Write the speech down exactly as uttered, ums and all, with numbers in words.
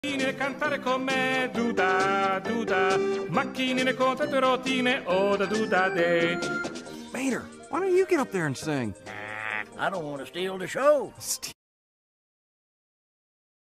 Cantare con me, duda, duda, macchinine con tante rotine, oh da duda day. Mater, why don't you get up there and sing? I don't want to steal the show. St